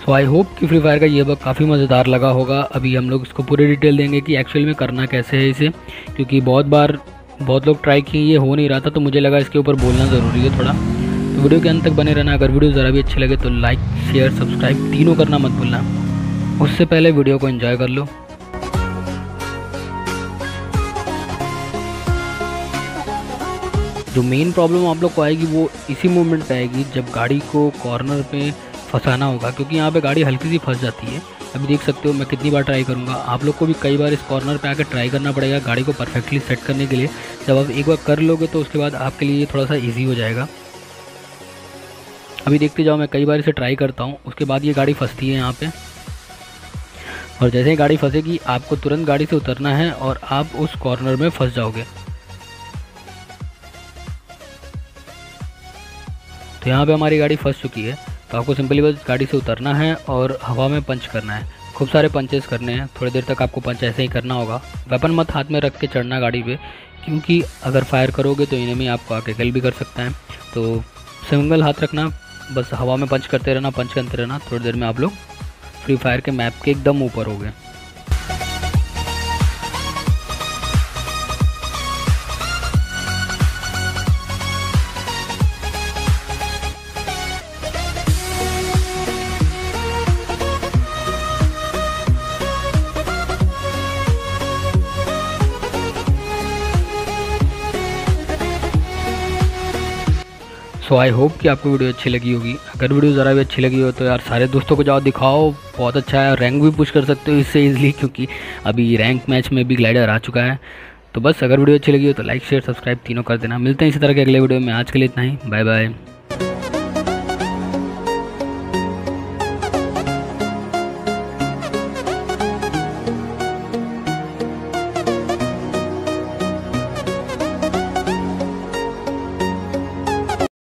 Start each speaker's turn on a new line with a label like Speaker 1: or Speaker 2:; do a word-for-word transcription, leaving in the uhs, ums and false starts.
Speaker 1: So I hope कि Free Fire का ये बग काफ़ी मज़ेदार लगा होगा। अभी हम लोग इसको पूरी डिटेल देंगे कि एक्चुअल में करना कैसे है इसे, क्योंकि बहुत बार बहुत लोग ट्राई किए, ये हो नहीं रहा था, तो मुझे लगा इसके ऊपर बोलना ज़रूरी है थोड़ा। तो वीडियो के अंत तक बने रहना। अगर वीडियो ज़रा भी अच्छी लगे तो लाइक शेयर सब्सक्राइब तीनों करना मत भूलना। उससे पहले वीडियो को एंजॉय कर लो। जो मेन प्रॉब्लम आप लोग को आएगी वो इसी मोमेंट पे आएगी जब गाड़ी को कॉर्नर पे फंसाना होगा, क्योंकि यहाँ पे गाड़ी हल्की सी फंस जाती है। अभी देख सकते हो मैं कितनी बार ट्राई करूँगा, आप लोग को भी कई बार इस कॉर्नर पे आकर ट्राई करना पड़ेगा गाड़ी को परफेक्टली सेट करने के लिए। जब आप एक बार कर लोगे तो उसके बाद आपके लिए थोड़ा सा ईजी हो जाएगा। अभी देखते जाओ, मैं कई बार इसे ट्राई करता हूँ, उसके बाद ये गाड़ी फंसती है यहाँ पे, और जैसे ही गाड़ी फंसेगी आपको तुरंत गाड़ी से उतरना है और आप उस कॉर्नर में फंस जाओगे। तो यहाँ पे हमारी गाड़ी फंस चुकी है, तो आपको सिंपली बस गाड़ी से उतरना है और हवा में पंच करना है। खूब सारे पंचेस करने हैं, थोड़ी देर तक आपको पंच ऐसे ही करना होगा। वेपन मत हाथ में रख के चढ़ना गाड़ी पे, क्योंकि अगर फायर करोगे तो इन्हें आपको आके किल भी कर सकता है। तो सिंगल हाथ रखना, बस हवा में पंच करते रहना, पंच करते रहना। थोड़ी देर में आप लोग फ्री फायर के मैप के एकदम ऊपर हो गए। सो आई होप कि आपको वीडियो अच्छी लगी होगी। अगर वीडियो ज़रा भी अच्छी लगी हो तो यार सारे दोस्तों को जाओ दिखाओ, बहुत अच्छा है। रैंक भी पुश कर सकते हो इससे इजीली, क्योंकि अभी रैंक मैच में भी ग्लाइडर आ चुका है। तो बस अगर वीडियो अच्छी लगी हो तो लाइक शेयर सब्सक्राइब तीनों कर देना। मिलते हैं इसी तरह के अगले वीडियो में। आज के लिए इतना ही, बाय बाय।